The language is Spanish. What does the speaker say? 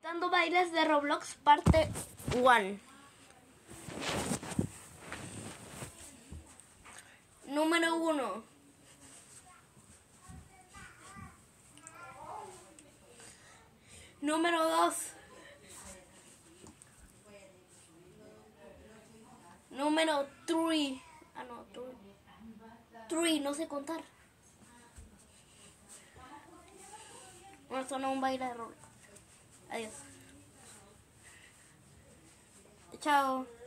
Dando bailes de Roblox parte 1. Número 1. Número 2. Número 3. No, 3, no sé contar. No, esto no es un baile de Roblox. Adiós. Chao.